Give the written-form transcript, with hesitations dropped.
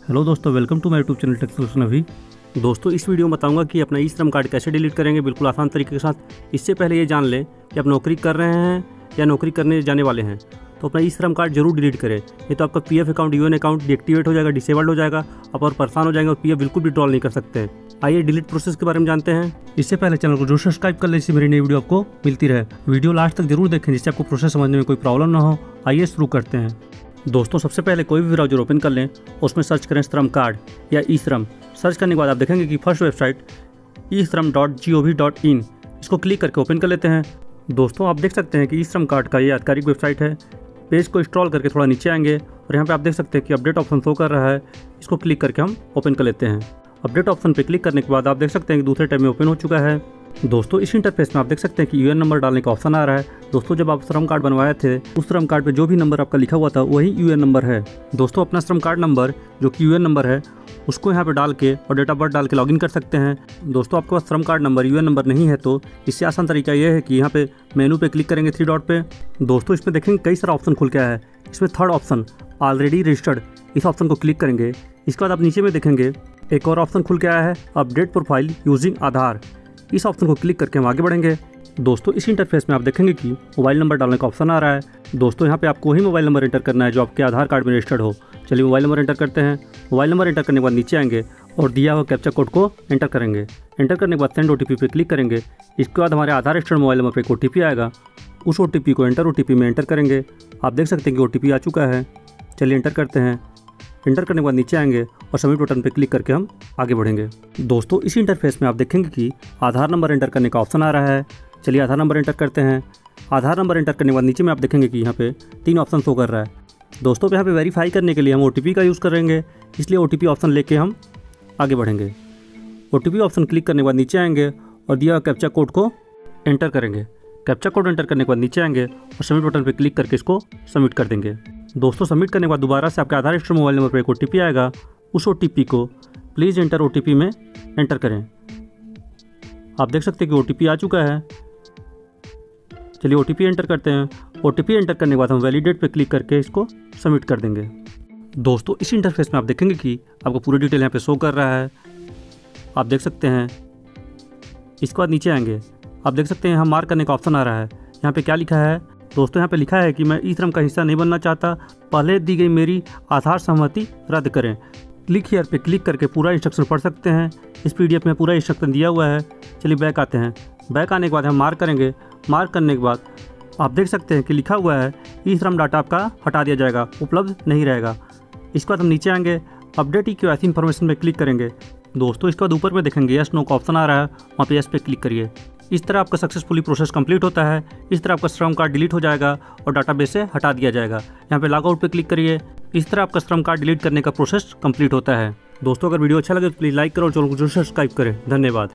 Hello दोस्तों, welcome to my YouTube channel tech solution अभी। दोस्तों, इस वीडियो में बताऊंगा कि अपना ई श्रम कार्ड कैसे डिलीट करेंगे बिल्कुल आसान तरीके के साथ। इससे पहले ये जान लें कि आप नौकरी कर रहे हैं या नौकरी करने जाने वाले हैं तो अपना ई श्रम कार्ड जरूर डिलीट करें। ये तो आपका PF account, UN account deactivate हो जाएगा, डिसेबल्ड हो जाएगा, आप और परेशान हो जाएंगे और पीएफ बिल्कुल भी विड्रॉल नहीं कर सकते हैं। आइए डिलीट प्रोसेस के बारे में जानते हैं। इससे पहले चैनल को जरूर सब्सक्राइब कर लें, इससे मेरी नई वीडियो आपको मिलती रहे। वीडियो लास्ट तक जरूर देखें जिससे आपको प्रोसेस समझने में कोई प्रॉब्लम ना हो। आइए शुरू करते हैं। दोस्तों, सबसे पहले कोई भी ब्राउज़र ओपन कर लें, उसमें सर्च करें श्रम कार्ड या ई श्रम। सर्च करने के बाद आप देखेंगे कि फर्स्ट वेबसाइट e-shram.gov.in, इसको क्लिक करके ओपन कर लेते हैं। दोस्तों, आप देख सकते हैं कि ई श्रम कार्ड का ये आधिकारिक वेबसाइट है। पेज को स्क्रॉल करके थोड़ा नीचे आएंगे और यहाँ पे आप देख सकते हैं कि अपडेट ऑप्शन शो कर रहा है। इसको क्लिक करके हम ओपन कर लेते हैं। अपडेट ऑप्शन पे क्लिक करने के बाद आप देख सकते हैं कि दूसरे टैब में ओपन हो चुका है। दोस्तों, इस इंटरफेस में आप देख सकते हैं कि यूएन नंबर डालने का ऑप्शन आ रहा है। दोस्तों, जब आप श्रम कार्ड बनवाए थे उस श्रम कार्ड पे जो भी नंबर आपका लिखा हुआ था वही यूएन नंबर है। दोस्तों, अपना श्रम कार्ड नंबर जो कि यूएन नंबर है उसको यहाँ पे डाल के और डेट ऑफ बर्थ डाल के लॉगिन कर सकते हैं। दोस्तों, आपके पास श्रम कार्ड नंबर यूएन नंबर नहीं है तो इससे आसान तरीका ये है कि यहाँ पे मेनू पे क्लिक करेंगे 3 डॉट पे। दोस्तों, इसमें देखेंगे कई सारा ऑप्शन खुल के आया है। इसमें थर्ड ऑप्शन ऑलरेडी रजिस्टर्ड, इस ऑप्शन को क्लिक करेंगे। इसके बाद आप नीचे में देखेंगे एक और ऑप्शन खुल के आया है अपडेट प्रोफाइल यूजिंग आधार। इस ऑप्शन को क्लिक करके हम आगे बढ़ेंगे। दोस्तों, इस इंटरफेस में आप देखेंगे कि मोबाइल नंबर डालने का ऑप्शन आ रहा है। दोस्तों, यहाँ पे आपको वही मोबाइल नंबर एंटर करना है जो आपके आधार कार्ड में रजिस्टर्ड हो। चलिए मोबाइल नंबर एंटर करते हैं। मोबाइल नंबर एंटर करने के बाद नीचे आएंगे और दिया हुआ कैप्चा कोड को एंटर करेंगे। एंटर करने के बाद सेंड ओटीपी पे क्लिक करेंगे। इसके बाद हमारे आधार रजिस्टर्ड मोबाइल नंबर पर एक ओटीपी आएगा। उस ओटीपी को एंटर ओटीपी में एंटर करेंगे। आप देख सकते हैं कि ओटीपी आ चुका है। चलिए एंटर करते हैं। एंटर करने के बाद नीचे आएंगे और सबमिट बटन पे क्लिक करके हम आगे बढ़ेंगे। दोस्तों, इस इंटरफेस में आप देखेंगे कि आधार नंबर एंटर करने का ऑप्शन आ रहा है। चलिए आधार नंबर एंटर करते हैं। आधार नंबर एंटर करने के बाद नीचे में आप देखेंगे कि यहाँ पे 3 ऑप्शन शो कर रहा है। दोस्तों, यहाँ पे वेरीफाई करने के लिए हम ओटीपी का यूज़ करेंगे, इसलिए ओटीपी ऑप्शन लेके हम आगे बढ़ेंगे। ओटीपी ऑप्शन क्लिक करने के बाद नीचे आएंगे और दिया कैप्चा कोड को एंटर करेंगे। कैप्चा कोड एंटर करने के बाद नीचे आएंगे और सबमिट बटन पर क्लिक करके इसको सबमिट कर देंगे। दोस्तों, सबमिट करने के बाद दोबारा से आपके आधार रजिस्टर्ड मोबाइल नंबर पर एक ओटीपी आएगा। उस ओटीपी को प्लीज़ एंटर ओटीपी में एंटर करें। आप देख सकते हैं कि ओटीपी आ चुका है। चलिए ओटीपी एंटर करते हैं। ओटीपी एंटर करने के बाद हम वैलिडेट पे क्लिक करके इसको सबमिट कर देंगे। दोस्तों, इस इंटरफेस में आप देखेंगे कि आपको पूरी डिटेल यहाँ पे शो कर रहा है। आप देख सकते हैं। इसके बाद नीचे आएंगे, आप देख सकते हैं यहाँ मार्क करने का ऑप्शन आ रहा है। यहाँ पे क्या लिखा है दोस्तों, यहाँ पे लिखा है कि मैं ई श्रम का हिस्सा नहीं बनना चाहता, पहले दी गई मेरी आधार सहमति रद्द करें। क्लिक हियर पे क्लिक करके पूरा इंस्ट्रक्शन पढ़ सकते हैं। इस पीडीएफ में पूरा इंस्ट्रक्शन दिया हुआ है। चलिए बैक आते हैं। बैक आने के बाद हम मार्क करेंगे। मार्क करने के बाद आप देख सकते हैं कि लिखा हुआ है ई श्रम डाटा आपका हटा दिया जाएगा, उपलब्ध नहीं रहेगा। इसके बाद हम नीचे आएंगे, अपडेट ई-केवाईसी इन्फॉर्मेशन में क्लिक करेंगे। दोस्तों, इसके बाद ऊपर में देखेंगे यस नो का ऑप्शन आ रहा है, वहाँ पे यस पे क्लिक करिए। इस तरह आपका सक्सेसफुली प्रोसेस कंप्लीट होता है। इस तरह आपका श्रम कार्ड डिलीट हो जाएगा और डाटाबेस से हटा दिया जाएगा। यहाँ पे लॉग आउट पे क्लिक करिए। इस तरह आपका श्रम कार्ड डिलीट करने का प्रोसेस कंप्लीट होता है। दोस्तों, अगर वीडियो अच्छा लगे तो प्लीज़ लाइक करो और चैनल को जरूर सब्सक्राइब करें। धन्यवाद।